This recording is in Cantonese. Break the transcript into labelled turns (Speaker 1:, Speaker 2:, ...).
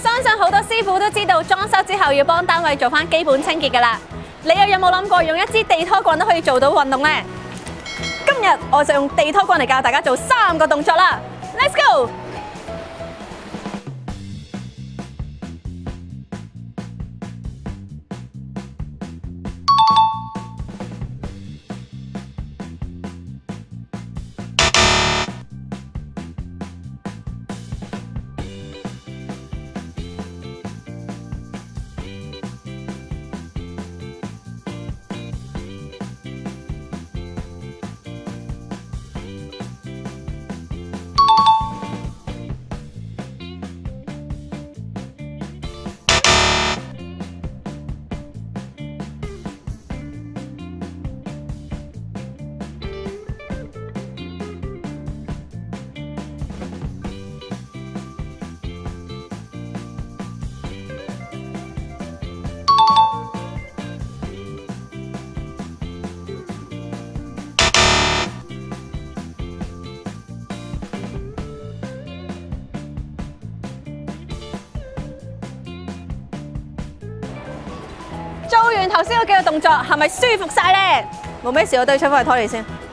Speaker 1: 相信好多師傅都知道裝修之後要幫單位做翻基本清潔㗎啦。你又有冇諗過用一支地拖棍都可以做到運動呢？今日我就用地拖棍嚟教大家做3個動作啦。Let's go！做完頭先嗰幾個動作，係咪舒服晒呢？冇咩事，我對出翻去拖你先。